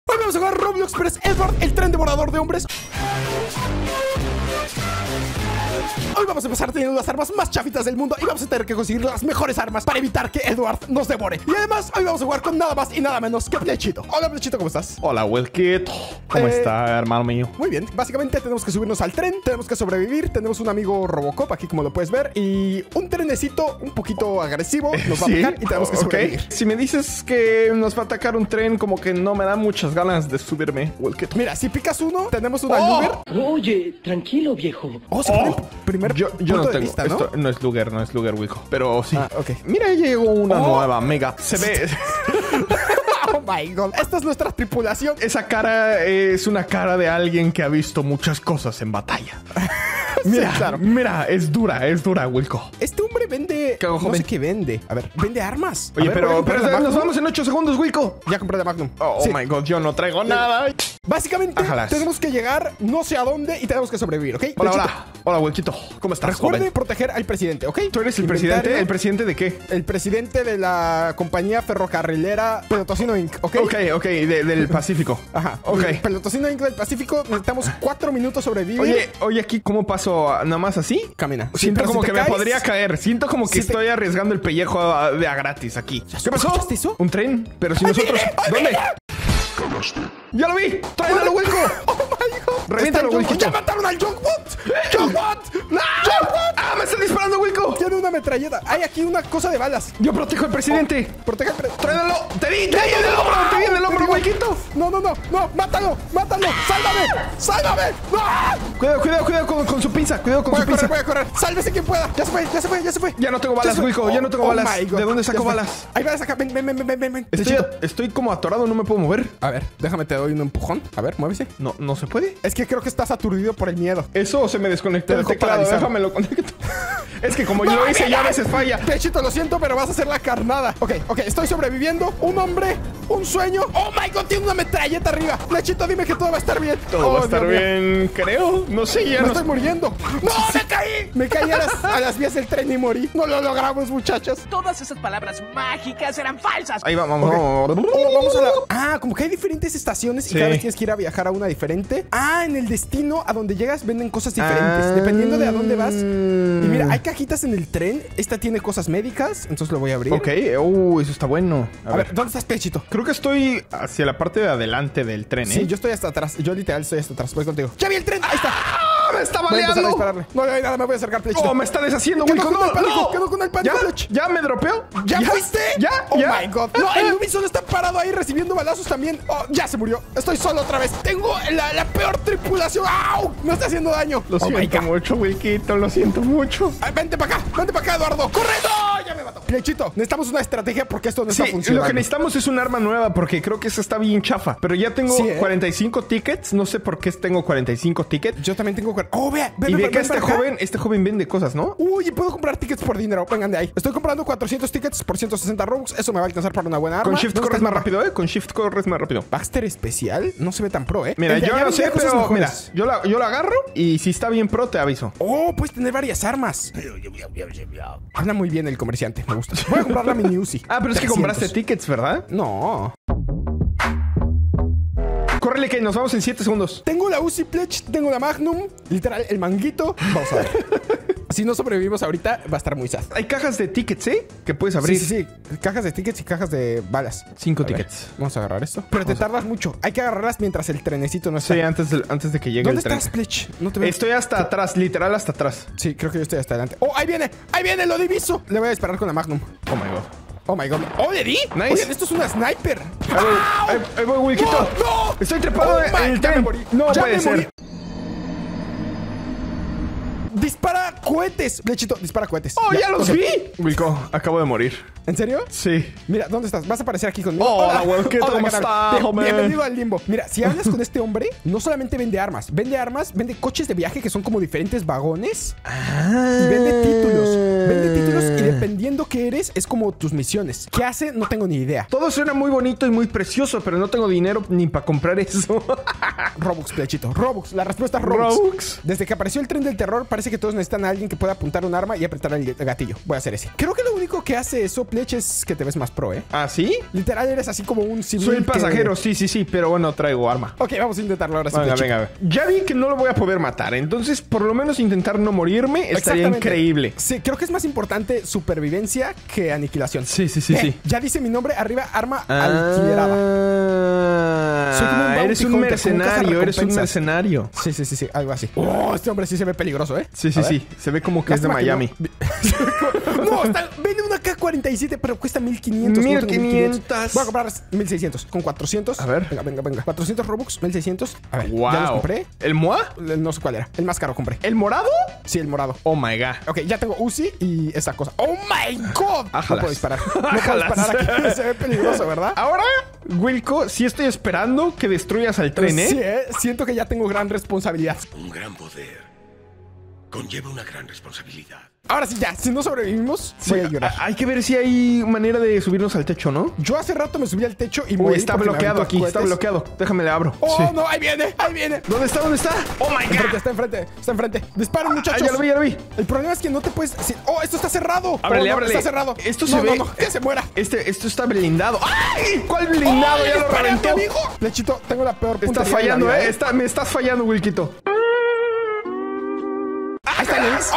Hoy vamos a jugar Roblox, pero es Edward, el tren devorador de hombres. Hoy vamos a empezar teniendo las armas más chafitas del mundo y vamos a tener que conseguir las mejores armas para evitar que Edward nos devore. Y además, hoy vamos a jugar con nada más y nada menos que Plechito. Hola, Plechito, ¿cómo estás? Hola, Wilkito. ¿Cómo está, hermano mío? Muy bien. Básicamente tenemos que subirnos al tren, tenemos que sobrevivir. Tenemos un amigo Robocop aquí, como lo puedes ver, y un trenecito un poquito agresivo nos va a picar y tenemos que sobrevivir. Si me dices que nos va a atacar un tren, como que no me da muchas ganas de subirme, Wilkito. Mira, si picas uno, tenemos una Luger. Oye, tranquilo, viejo. Se pone primer yo punto no de tengo vista, ¿no? Esto no es Luger, Wilco. Pero sí. Ok. Mira, llegó una nueva mega. Se ve. Oh my god. Esta es nuestra tripulación. Esa cara es una cara de alguien que ha visto muchas cosas en batalla. Mira, Sí, claro. Mira, es dura, Wilco. Este hombre vende... ¿Qué hago, no joven? sé qué vende. A ver, vende armas. Oye, A ver, voy a comprar la nos Magnum. vamos en 8 segundos, Wilco. Ya compré la Magnum. Oh Sí. my god, yo no traigo nada. Básicamente, Ájalas. tenemos que llegar no sé a dónde y tenemos que sobrevivir, ¿ok? Hola, Plechito, hola, Wilquito. ¿Cómo estás, recuerde joven? proteger al presidente, ¿ok? ¿Tú eres el Inventario, presidente? ¿El presidente de qué? El presidente de la compañía ferrocarrilera Pelotocino Inc., ¿ok? Ok, del Pacífico. Ajá. Ok. Pelotocino Inc. del Pacífico. Necesitamos 4 minutos sobrevivir. Oye, aquí, ¿cómo paso? ¿Nada más así? Camina. Sí, Siento pero como si que te me caes- podría caer. Siento como que Si te- estoy arriesgando el pellejo de a gratis aquí. ¿Qué pasó? ¿Escuchaste eso? ¿Un tren? Pero si nosotros... ¿Dónde? ¡Ya lo vi! ¡Tráelo, Wilco! ¡Oh, my God! Reviéntalo, Está el Wilquito. ¡Ya mataron al Junkbot! ¡Junkbot! ¡No! ¡Junkbot! ¡Ah, me están disparando, Wilco! Tiene una metralleta. Hay aquí una cosa de balas. Yo protejo al presidente. Protege al presidente. ¡Tráelo! ¡Te vi en el hombro! ¡Te vi en el hombro, Wilquito! No. ¡Mátalo! ¡Sálvame! ¡No! Cuidado con su pinza. Cuidado con Voy su a correr, pinza. voy a correr. Sálvese quien pueda. Ya se fue. Ya no tengo balas, Ya se fue. Wilco. Ya no tengo balas. my God. ¿De dónde Ya saco se fue. balas? Hay balas acá. Ven. Estoy como atorado, no me puedo mover. A ver, déjame te doy un empujón. A ver, muévese. No se puede. Es que creo que estás aturdido por el miedo. Eso se me desconectó Te el dejó teclado. paralizado. Déjamelo conecto. Es que como yo lo hice, ya a veces falla. Pechito, lo siento, pero vas a hacer la carnada. Ok, estoy sobreviviendo. Un hombre, un sueño. Oh my god, tiene una metralleta arriba. Pechito, dime que todo va a estar bien. Todo va a estar Dios mío. bien, creo. No sé, ya Me no. estoy muriendo. ¡No, me caí! Me caí a las vías del tren y morí. No lo logramos, muchachas. Todas esas palabras mágicas eran falsas. Ahí vamos. Oh, vamos a la... Ah, como que hay diferentes estaciones y Sí. cada vez tienes que ir a viajar a una diferente. Ah, en el destino a donde llegas venden cosas diferentes, dependiendo de a dónde vas. Y mira, hay cajitas en el tren. Esta tiene cosas médicas, entonces lo voy a abrir. Ok, eso está bueno. A ver, ¿dónde estás, Pechito? Creo que estoy hacia la parte de adelante del tren, ¿eh? Sí, yo estoy hasta atrás. Yo literal estoy hasta atrás. Voy contigo. ¡Ya vi el tren! ¡Ahí está! ¡Ah, me está Voy a empezar a baleando! dispararle. No hay nada, me voy a acercar, Plechito. ¡Oh, me está deshaciendo, Quedó Wilco! con el pánico, ¡No! quedó con el pánico, Plech. ¿Ya me dropeó? ¿Ya fuiste? ¿Ya? Oh ¿Ya? my god. No, el Nubi solo está parado ahí recibiendo balazos también. Oh, ya se murió. Estoy solo otra vez. Tengo la peor tripulación. ¡Au! Me está haciendo daño. Lo Oh my siento god. mucho, Wilquito, lo siento mucho. Ay, vente para acá, Eduardo. ¡Corre! ¡No! Ya me mató. Plechito, necesitamos una estrategia porque esto no está Sí, funcionando. lo que necesitamos es un arma nueva porque creo que esa está bien chafa. Pero ya tengo Sí, ¿eh? 45 tickets. No sé por qué tengo 45 tickets. Yo también tengo... Oh, vea. Y ve que ven para acá. este joven vende cosas, ¿no? Uy, y puedo comprar tickets por dinero. Vengan de ahí. Estoy comprando 400 tickets por 160 Robux. Eso me va a alcanzar para una buena arma. Con Shift ¿Dónde corres está más el mapa? rápido, ¿eh? Con Shift corres más rápido. Baxter especial no se ve tan pro, ¿eh? Mira, El de yo allá no vendía sé, cosas pero mira, mejores. yo la agarro y si está bien pro te aviso. Oh, puedes tener varias armas. Habla muy bien el comerciante, me gusta. Voy a comprar la mini Uzi. Ah, pero es que 300. compraste tickets, ¿verdad? No. Córrele que nos vamos en 7 segundos. Tengo la Uzi Pledge, tengo la Magnum, literal, el manguito. Vamos a ver. Si no sobrevivimos ahorita, va a estar muy sad. Hay cajas de tickets, ¿eh? Que puedes abrir. Sí. Cajas de tickets y cajas de balas. 5 A ver, tickets. Vamos a agarrar esto. Pero te tardas mucho. Hay que agarrarlas mientras el trenecito no está. Sí, antes de que llegue ¿Dónde el tren. estás, Pledge? No te veo. Estoy hasta atrás, literal hasta atrás. Sí, creo que yo estoy hasta adelante. ¡Oh, ahí viene! ¡Ahí viene! ¡Lo diviso! Le voy a disparar con la Magnum. Oh my god. Oh my god. ¡Oh, le di! Nice. Oigan, esto es una sniper. Ahí voy, Wilquito. ¡No! Estoy trepado Oh en my- el ya me tren. morí. No Ya puede me morí. ser. Dispara cohetes. Blechito, dispara cohetes. ¡Oh, ya los ok. vi! Wilco, acabo de morir. ¿En serio? Sí. Mira, ¿dónde estás? Vas a aparecer aquí conmigo. Hola, Wilkito, ¿cómo carnal. estás, hombre? Bienvenido al limbo. Mira, si hablas con este hombre, no solamente vende armas, vende coches de viaje que son como diferentes vagones. Y vende títulos y dependiendo qué eres, es como tus misiones. ¿Qué hace? No tengo ni idea. Todo suena muy bonito y muy precioso, pero no tengo dinero ni para comprar eso. Robux, Plechito. Robux. La respuesta es Robux. Robux. Desde que apareció el tren del terror, parece que todos necesitan a alguien que pueda apuntar un arma y apretar el gatillo. Voy a hacer ese. Creo que lo único que hace eso, Plech, es que te ves más pro, ¿eh? ¿Ah, sí? Literal, eres así como un civil. Soy el pasajero, sí, pero bueno, traigo arma. Ok, vamos a intentarlo ahora sí. Venga. Ya vi que no lo voy a poder matar, entonces por lo menos intentar no morirme estaría increíble. Sí, creo que es más importante supervivencia que aniquilación. Sí. Ya dice mi nombre arriba, arma alquilerada. Soy como un eres un mercenario, Sí, algo así. Oh, este hombre sí se ve peligroso, ¿eh? Sí. Se ve como que es de Miami. No, vende una K-47, pero cuesta 1500. 1500. Voy a comprar 1600. Con 400. A ver. Venga. 400 Robux, 1600. A ver, wow. ¿ya los compré? ¿El MOA? No sé cuál era. El más caro compré. ¿El morado? Sí, el morado. Oh my god. Ok, ya tengo Uzi y esta cosa. ¡Oh my god! Ájalas. No puedo disparar. No puedo disparar aquí. Se ve peligroso, ¿verdad? Ahora, Wilco, sí estoy esperando que destruyas al tren, ¿eh? Sí, siento que ya tengo gran responsabilidad. Un gran poder conlleva una gran responsabilidad. Ahora sí, ya. Si no sobrevivimos, voy a llorar. Hay que ver si hay manera de subirnos al techo, ¿no? Yo hace rato me subí al techo y Uy, está bloqueado aquí. Está bloqueado. Déjame le abro. ¡Oh, Sí. no! Ahí viene. ¿Dónde está? Oh my god. Está enfrente. Disparen, muchachos. Ya lo vi. El problema es que no te puedes... ¡Oh, esto está cerrado! Ábrele. Está cerrado. Esto se ve... No, que se muera. Esto está blindado. ¡Ay! ¿Cuál blindado? Ya lo reventó. Amigo. Lechito, tengo la peor puntería. Estás fallando, de la vida, Me estás fallando, Wilquito. Ahí está, Luis.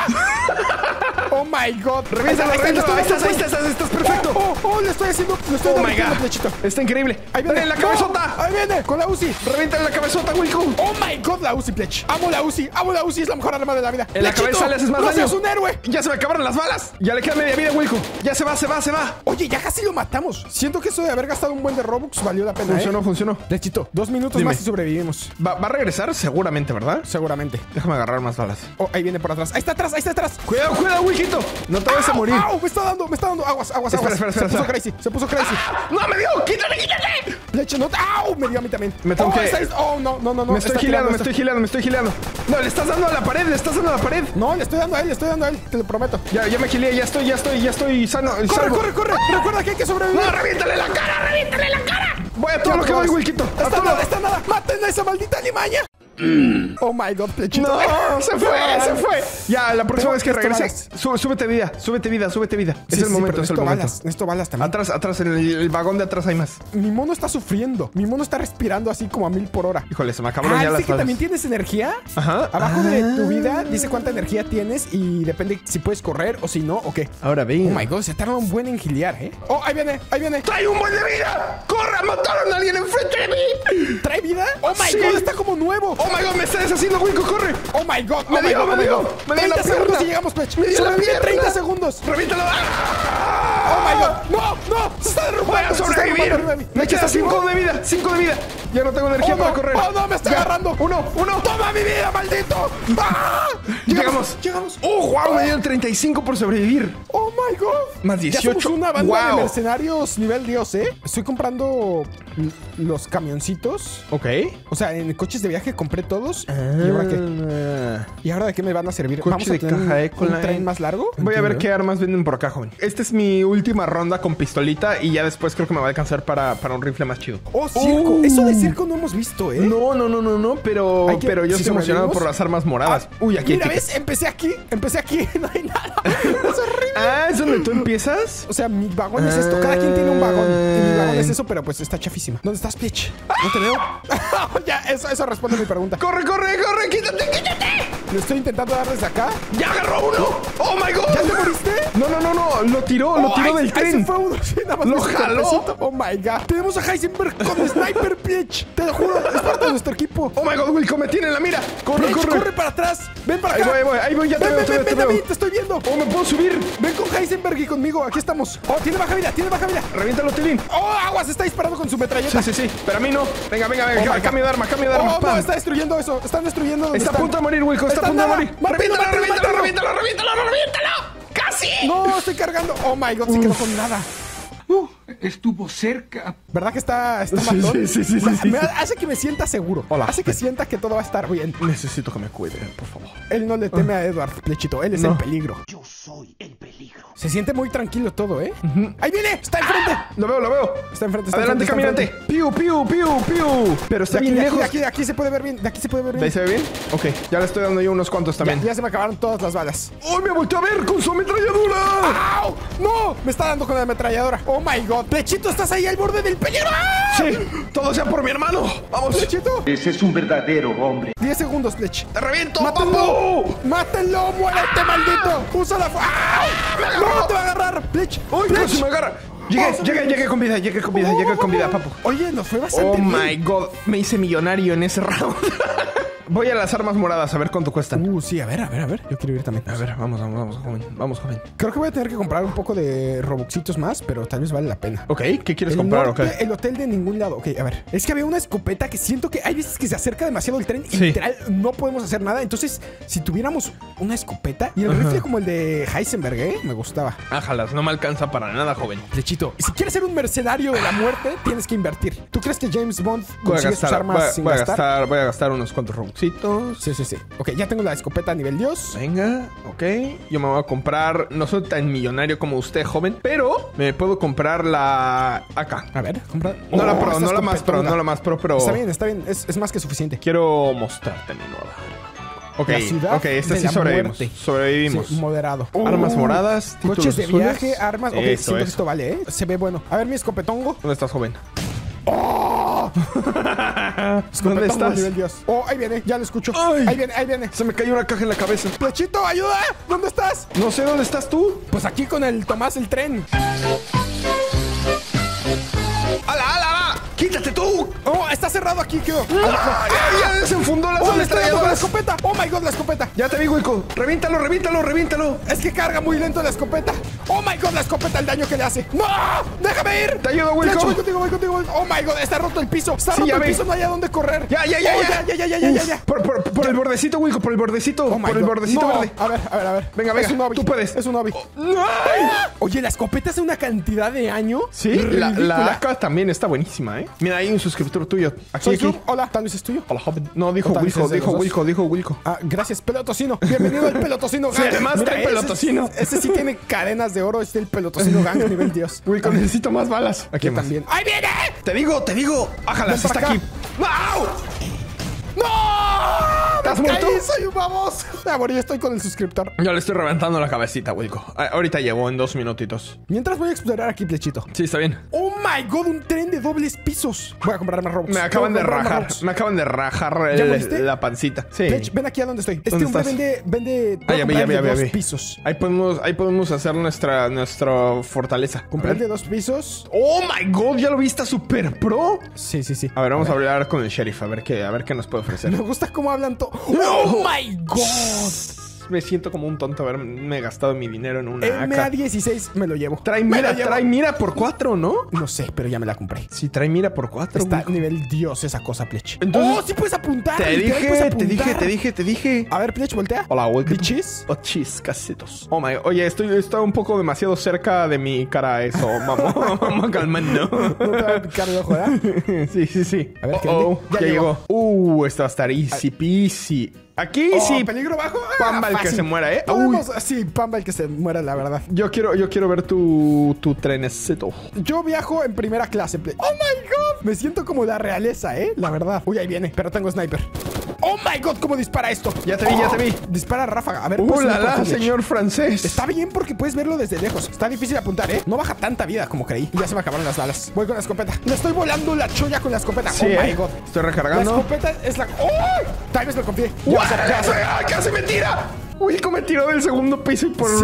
Oh my god. Revíntalo. Ahí estás perfecto. Le estoy haciendo. Oh my god. Lechito. Está increíble. Ahí viene. Dale, la cabezota. Ahí viene, con la Uzi. Reviéntale la cabezota, Wilco. Oh my god, la Uzi, Plech. Amo la Uzi, es la mejor arma de la vida. En la cabeza le haces más daño. Es un héroe. Ya se me acabaron las balas. Ya le queda media vida, Wilco. Ya se va. Oye, ya casi lo matamos. Siento que eso de haber gastado un buen de Robux valió la pena. Funcionó. Lechito, 2 minutos más y sobrevivimos. Va a regresar seguramente, ¿verdad? Seguramente. Déjame agarrar más balas. Oh, ahí viene por atrás. Ahí está atrás. Cuidado, Wilquito. No te vayas a morir. Me está dando. Aguas. Espera. Se puso crazy. ¡No, me dio! ¡Quítate! Leche, no. ¡Au! Me dio a mí también. Me tengo que... No. Me estoy gileando. No, le estás dando a la pared. No, le estoy dando a él. Te lo prometo. Ya me gileé. Ya estoy sano. Corre. Recuerda que hay que sobrevivir. ¡No, reviéntale la cara! Voy a todo lo que voy, Wilquito. Está nada. ¡Maten a esa maldita limaña! Oh my god, Plechito. No, se fue. Ya, la próxima vez que regreses, súbete vida. Es el momento. Necesito balas también. Atrás, en el vagón de atrás hay más. Mi mono está sufriendo. Mi mono está respirando así como a 1000 por hora. Híjole, se me acabaron ya las balas. ¿Dice que también tienes energía? Ajá. Abajo de tu vida dice cuánta energía tienes y depende si puedes correr o si no o qué. Ahora bien. Oh my god, se tarda un buen en giliar, ¿eh? Oh, ahí viene. ¡Trae un buen de vida! ¡Corra! ¡Mataron a alguien enfrente de mí! ¿Trae vida? Oh my god, está como nuevo. Oh my god, me está deshaciendo, Wilco, corre. Oh my god, me dio 30 segundos y llegamos, Plech. Sobrevive 30 segundos. Reviéntalo. Oh my god. No. Se está derrumbando. Voy a sobrevivir. Me queda 5 de vida. Ya no tengo energía para correr. Oh no, me está agarrando. Uno. Toma mi vida, maldito. Llegamos. Oh, wow, me dieron 35 por sobrevivir. Oh my god. Más 18. Ya somos una banda de mercenarios nivel Dios, ¿eh? Estoy comprando los camioncitos. Ok. O sea, en coches de viaje compré todos. ¿Y ahora qué? ¿Y ahora de qué me van a servir? Coche ¿Vamos a tener de caja, un tren más largo? Voy a ver qué armas venden por acá, joven. Esta es mi última ronda con pistolita y ya después creo que me va a alcanzar para un rifle más chido. Oh, circo. Eso de circo no hemos visto, ¿eh? No, pero yo estoy emocionado por las armas moradas. Uy, aquí mira, ¿ves? Empecé aquí. No hay nada. Es horrible. ¿es donde tú empiezas? O sea, mi vagón es esto. Cada quien tiene un vagón. Y mi vagón es eso, pero pues está chafísimo. ¿Dónde estás, Plech? No te veo. Ya, eso responde a mi pregunta. ¡Corre! ¡Quítate! Le estoy intentando dar desde acá. ¡Ya agarró uno! ¡Oh, my God! ¿Ya te moriste? No. Lo tiró del tren. Ahí se fue uno. Sí, nada más ¡Lo jaló! Oh, my God. Tenemos a Heisenberg con Sniper, Plech. Te lo juro. Es parte de nuestro equipo. ¡Oh, my God! Wilco me tiene en la mira. Corre para atrás. Ven para acá. Ahí voy. Ya te veo. Te estoy viendo. ¡Oh, me puedo subir! Ven con Heisenberg y conmigo. Aquí estamos. Oh, tiene baja vida. Reviéntalo, Tilín. Oh, aguas. Está disparando con su metralleta. Sí. Pero a mí no. Venga. Cambio de arma. Oh, no. Está destruyendo eso. Están destruyendo. Está a punto de morir, Wilco. Está a punto de morir. Reviéntalo. ¡Casi! No, estoy cargando. Oh, my God. Se quedó con nada. Estuvo cerca. ¿Verdad que está matón? Sí. Hace que me sienta seguro. Hola. Hace que sienta que todo va a estar bien. Necesito que me cuide, por favor. Él no le teme a Edward, Plechito. Él es el peligro. Yo soy el peligro. Se siente muy tranquilo todo, ¿eh? ¡Ahí viene! ¡Está enfrente! Lo veo. Está enfrente, Adelante, caminante. Piu. Pero está bien lejos. De aquí se puede ver bien. De aquí se puede ver ¿De ahí bien. se ve bien? Ok, ya le estoy dando yo unos cuantos también. Ya se me acabaron todas las balas. ¡Oh, me volteó a ver con su ametralladora! ¡Au! ¡No! Me está dando con la ametralladora. ¡Oh, my God! ¡Plechito, estás ahí al borde del peligro! ¡Ah! Sí, todo sea por mi hermano. Vamos. ¡Plechito! Ese es un verdadero hombre. 10 segundos, Plech. ¡Te reviento, ¡Mátalo! papu! ¡Mátalo! ¡Muérete, maldito! ¡Usa la fuerza! ¡No te va a agarrar! ¡Plech! ¡Uy, casi me agarra! Llegué con vida, papu. Oye, nos fue bastante Oh bien. my God, me hice millonario en ese round. Voy a las armas moradas a ver cuánto cuestan. Sí, a ver. Yo quiero ir también. A ver, vamos, joven. Vamos, joven. Creo que voy a tener que comprar un poco de robuxitos más, pero tal vez vale la pena. Ok, ¿qué quieres El comprar? norte, Ok. el hotel de ningún lado. Ok, a ver. Es que había una escopeta que siento que hay veces que se acerca demasiado el tren y Sí. literal no podemos hacer nada. Entonces, si tuviéramos una escopeta y el rifle como el de Heisenberg, me gustaba. Ájalas, no me alcanza para nada, joven. Flechito. Y si quieres ser un mercenario de la muerte, tienes que invertir. ¿Tú crees que James Bond Voy a consigue sus gastar, armas sin gastar? voy a gastar unos cuantos robuxitos. Sí. Ok, ya tengo la escopeta a nivel Dios. Venga, ok. Yo me voy a comprar, no soy tan millonario como usted, joven, pero me puedo comprar la AK. A ver, compra. No la Oh, pro, esta no la más pro, escopetona. no la más pro, pero Está bien. Es más que suficiente. quiero mostrarte mi nueva arma. Ok, La ciudad ok, esta de sí la sobrevivimos. muerte. Sobrevivimos. Sí, moderado. Armas moradas, Coches títulos de azules. viaje, armas. Ok, Eso, siento que eso. esto vale, ¿eh? Se ve bueno. A ver, mi escopetongo. ¿Dónde estás, joven? ¿Dónde Escopetongo estás? nivel Dios. Oh, ahí viene, ya lo escucho. Ay. Ahí viene. Se me cayó una caja en la cabeza. Plechito, ayuda. ¿Dónde estás? No sé dónde estás tú. Pues aquí con el Tomás el tren. ¡Ala! ¡Quítate tú! Oh, está cerrado aquí, creo. Ya desenfundó las Oh, le estoy dando con la ametralladoras. escopeta. Oh my God, la escopeta. Ya te vi, Wilco. Reviéntalo. Es que carga muy lento la escopeta. Oh my God, la escopeta, el daño que le hace. ¡No! ¡Déjame ir! Te ayudo, Wilco. Flecha, voy contigo. Oh my God, está roto el piso. Está Sí, roto ya el vi. piso, no hay a dónde correr. Ya. Oh, ya. Por el bordecito, Wilco, por el bordecito. Oh my por el God. bordecito No. verde. A ver. Venga, Es un obi. tú puedes. Es un obi. ¡Ay! Oye, la escopeta hace una cantidad de daño. Sí, ridícula. la AK también está buenísima, ¿eh? Mira, hay un suscriptor tuyo. Soy Aquí. Zoom. Hola, tal vez es tuyo. Hola, joven. No, dijo Tal vez Wilco, es de los dos. dijo Wilco. Ah, gracias, pelotocino. Bienvenido al pelotocino Sí, gang. además trae ese- pelotocino. Ese sí tiene cadenas de oro. Es el pelotocino gang nivel Dios. Wilco, necesito más balas. Aquí Yo también. ¡Ahí viene! Te digo. Ájala, Ven sí para está acá. aquí. ¡Au! ¡No! ¿Estás Me muerto? caí, soy un baboso. Ah, bueno, ya estoy con el suscriptor. Yo le estoy reventando la cabecita, Wilco. Ahorita llego en 2 minutitos. Mientras voy a explorar aquí, Plechito. Sí, está bien. ¡Oh my God! Un tren de dobles pisos. Voy a comprar más Robux. Me acaban de Voy a comprar más rajar. Robux. Me acaban de rajar ¿Ya moriste? la pancita. Sí. Plech, ven aquí a donde estoy. Este ¿Dónde hombre estás? vende Ah, ya vi, comprar de dos vi. pisos. Ahí podemos hacer nuestra fortaleza. Compré el de 2 pisos. Oh my God, ¿ya lo viste? Super pro. Sí. A ver, vamos a hablar con el sheriff a ver qué nos puede ofrecer. Me gusta cómo hablan todo. ¡Oh my God! Me siento como un tonto haberme gastado mi dinero en una AK. MA16 me lo llevo. Trae Me lo mira, llevo. por 4, ¿no? No sé, pero ya me la compré. Sí, trae mira por 4. Está a nivel Dios esa cosa, Plech. Entonces- ¡Oh, sí puedes apuntar! Te literal, puedes apuntar. te dije. A ver, Plech, voltea. Hola, welcome. ¿Bichis? Oh, chis, casitos. Oh my, oye, estoy un poco demasiado cerca de mi cara eso. Vamos calmando. No te va a picar el ojo, ¿verdad? Sí. A ver, ¿qué Oh, vende? ya Ya llegó. Esto va a estar easy peasy. Aquí Oh, sí. peligro bajo. Pamba el que fácil. se muera, ¿eh? Sí, Pamba el que se muera, la verdad. Yo quiero ver tu trenecito. Yo viajo en primera clase. ¡Oh, my God! Me siento como la realeza, la verdad. Uy, ahí viene, pero tengo sniper. ¡Oh, my God! ¿Cómo dispara esto? Ya te vi. Dispara ráfaga. A ver, pues, La subir por Plech. señor francés. Está bien porque puedes verlo desde lejos. Está difícil apuntar, No baja tanta vida como creí. Y ya se me acabaron las balas. Voy con la escopeta. Le estoy volando la cholla con la escopeta. Sí, oh, my God. Estoy La recargando. escopeta es la... ¡Oh! Tal vez me confié. Ya va a ser, ya va a ser. ¡Casi me tira! Wilco me tiró del segundo piso y Sí,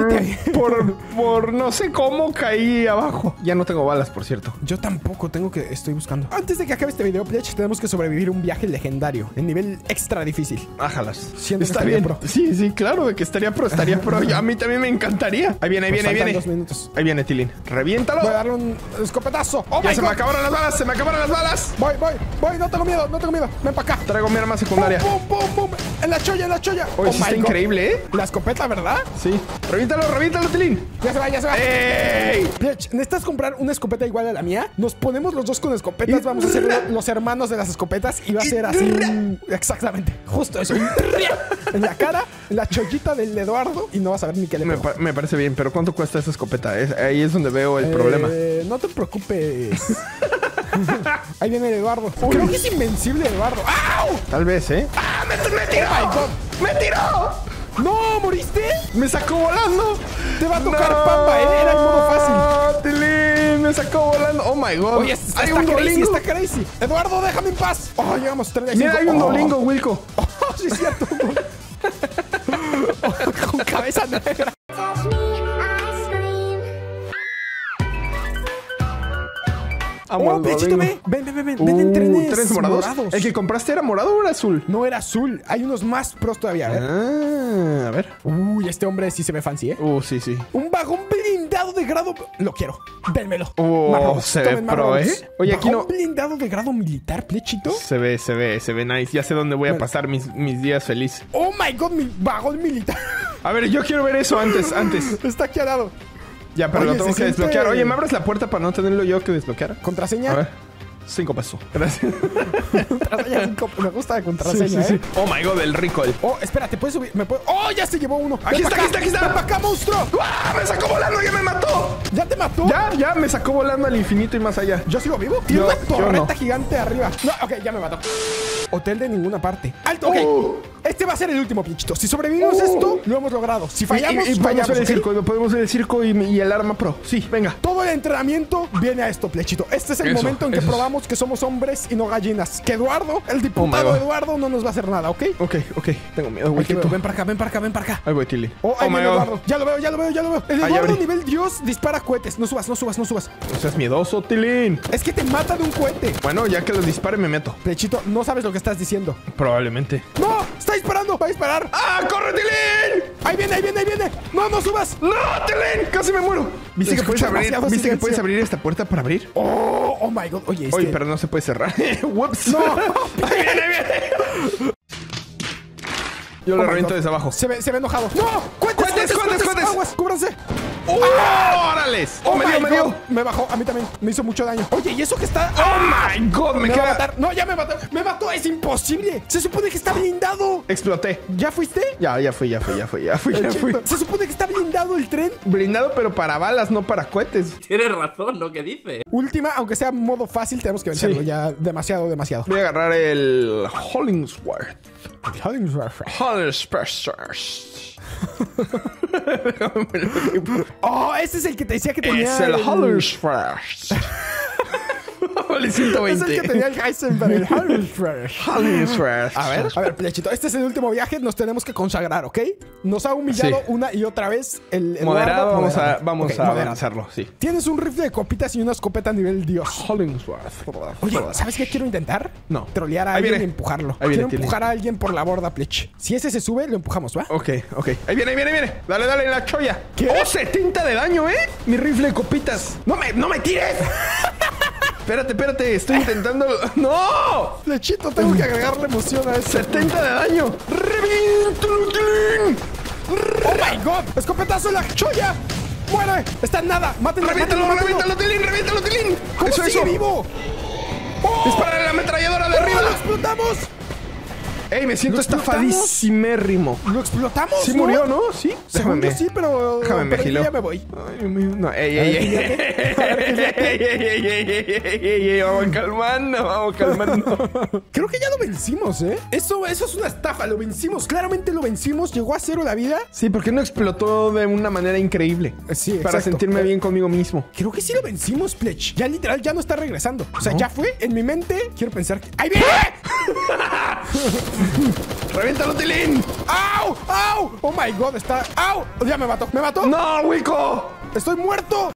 por no sé cómo caí abajo. Ya no tengo balas, por cierto. Yo tampoco estoy buscando. Antes de que acabe este video, Plech, tenemos que sobrevivir un viaje legendario en nivel extra difícil. Ájalas. Siento que Está estaría bien. pro. Sí, claro, de que estaría pro. A mí también me encantaría. Ahí viene. Nos faltan 2 minutos. Ahí viene, Tilín. ¡Reviéntalo! Voy a darle un escopetazo. ¡Oh, Ya my se me God! acabaron las balas. Voy. No tengo miedo. Ven para acá. Traigo mi arma secundaria. ¡Pum! En la cholla. Oye, oh, sí my está God. increíble, ¿eh? La escopeta, ¿verdad? Sí. Reviéntalo, Tilín. Ya se va, ya se va. ¡Ey! Plech, ¿necesitas comprar una escopeta igual a la mía? Nos ponemos los dos con escopetas. Vamos a ser los hermanos de las escopetas. Y va a ser así. Exactamente. Justo eso. En la cara, en la chollita del Eduardo. Y no vas a ver ni qué le pegó. Me parece bien, pero ¿cuánto cuesta esa escopeta? Ahí es donde veo el problema. No te preocupes. Ahí viene el Eduardo. Creo que es invencible, Eduardo. ¡Au! Tal vez, ¿eh? ¡Ah! ¡Me tiró! Oh my God. ¡Me tiró! ¡No! ¿Moriste? ¡Me sacó volando! Te va a tocar Pamba, ¿eh? Era el modo fácil. Tilín! ¡Me sacó volando! ¡Oh, my God! Oye, ¡Hay está un crazy, Duolingo! está crazy. Eduardo, déjame en paz. Oh, llegamos 35. ¡Mira, hay un Duolingo, Wilco! Oh, sí, es cierto. Con cabeza negra. Amo el Plechito, Duolingo. ven, trenes ¿Trenes morados? ¿El que compraste era morado o era azul? No era azul. Hay unos más pros todavía, A ver. Uy, este hombre sí se ve fancy, ¿eh? Sí. Un vagón blindado de grado... Lo quiero. Dénmelo. Se ve pro, ¿eh? Oye, aquí no... ¿Vagón blindado de grado militar, Plechito? Se ve nice. Ya sé dónde voy a pasar mis días felices. Oh my God, mi vagón militar. A ver, yo quiero ver eso antes. Está aquí al lado. Ya, pero Oye, lo tengo se que siente- desbloquear. Oye, ¿me abres la puerta para no tenerlo yo que desbloquear? ¿Contraseña? A ver. 5 pesos. Gracias. Contraseña 5. Me gusta la contraseña, ¿eh? Oh my God, el recall. Oh, espera, ¿te puedes subir? ¿Me puedo? ¡Oh, ya se llevó uno! Aquí Ven está, pa' aquí está. ¡Ven para acá, monstruo! ¡Ah! ¡Me sacó volando! ¡Ya me mató! ¿Ya te mató? Ya me sacó volando al infinito y más allá. ¿Yo sigo vivo? Tiene Yo- una yo torreta no. gigante arriba. No, ok, ya me mató. Hotel de ninguna parte. ¡Alto! Ok. Este va a ser el último, Pichito. Si sobrevivimos esto, lo hemos logrado. Si fallamos, y podemos fallamos, ver el ¿ok? circo. Podemos ver el circo y el arma pro. Sí, venga. Todo el entrenamiento viene a esto, Plechito. Este es el Eso, momento en que eso. probamos que somos hombres y no gallinas. Que Eduardo, el diputado God. Eduardo, no nos va a hacer nada, ¿ok? Ok. Tengo miedo, Aquí Wilquito. veo. Ven para acá. Ahí voy, Tilly. Oh, ahí my viene God. Eduardo. Ya lo veo. El Ah, ya Eduardo abrí. nivel Dios dispara cohetes. No subas. No seas miedoso, Tilín. Es que te mata de un cohete. Bueno, ya que los dispare me meto. Plechito, no sabes lo que estás diciendo. Probablemente. ¡No! ¡Está disparando! ¡Va a disparar! ¡Ah, corre, Tilín! ¡Ahí viene! ¡No subas! ¡No, Tilín! ¡Casi me muero! ¿Viste que puedes Escucho abrir? demasiado ¿Viste que silencio. puedes abrir esta puerta para abrir? Oh my God. Oye, Oye, pero no se puede cerrar. ¡Whoops! No. ¡Ahí viene! Yo lo my reviento God. desde abajo. Se ve enojado. ¡No! ¡Cuentes! ¡Aguas! ¡Cúbranse! ¡Órales! ¡Oh, me my dio! God. Me bajó. A mí también. Me hizo mucho daño. Oye, ¿y eso que está? ¡Oh, my God! Me Me va a queda... matar. No, ya me mató. ¡Me mató! ¡Es imposible! Se supone que está blindado. Exploté. ¿Ya fuiste? Ya fui. Se supone que está blindado el tren. Blindado, pero para balas, no para cohetes. Tienes razón, ¿no? ¿Qué dice? Última, aunque sea modo fácil, tenemos que vencerlo. Sí. Ya demasiado. Voy a agarrar el Hollingsworth. Oh, ese es el que te decía que tenía. Es el Hollingsworth. Vale, Es el 120. que tenía el Heisenberg, el Hollingsworth. A ver, Plechito, este es el último viaje, nos tenemos que consagrar, ¿ok? Nos ha humillado Sí. una y otra vez el Eduardo. Moderado, vamos Ok, a moderado. avanzarlo, sí. Tienes un rifle de copitas y una escopeta a nivel Dios. Hollingsworth. Oye, ¿sabes qué quiero intentar? No. Trolear a Ahí alguien viene. y empujarlo. Ahí viene, Quiero tiene. empujar a alguien por la borda, Plech. Si ese se sube, lo empujamos, ¿va? Ok. Ahí viene. Dale, la cholla. ¿Qué? ¡Oh, 70 de daño, eh! Mi rifle de copitas. ¡No me tires! Espérate, estoy intentando... ¡No! Plechito, tengo que agregarle emoción a ese. 70 de daño. ¡Reviéntalo, Tilín! ¡Oh, my God! ¡Escopetazo en la cholla! ¡Muere! ¡Está en nada! ¡Mátenlo! ¡Reviéntalo, Tilín! ¿Cómo sigue vivo? ¡Oh! ¡Dispara la ametralladora de ¡Oh, arriba! ¡Lo explotamos! ¡Ey, me siento ¿Lo explotamos? estafadísimérrimo! ¿Lo explotamos? Sí ¿no? murió, ¿no? Sí. Según yo sí, pero Déjame me yo gilo. ya me voy. Ay, Dios mío. No, ey. Vamos calmando. Creo que ya lo vencimos, ¿eh? Eso es una estafa, lo vencimos. Claramente lo vencimos. Llegó a cero la vida. Sí, porque no explotó de una manera increíble. Sí, Para exacto. sentirme bien conmigo mismo. Creo que sí lo vencimos, Plech. Ya literal, ya no está regresando. O sea, ya fue. En mi mente, quiero pensar que... ¡Ahí viene! ¡Reviéntalo, Tilín! ¡Au! ¡Au! ¡Oh, my God! Está... ¡Au! Ya me mató. ¡Me mató! ¡No, Wilco! ¡Estoy muerto!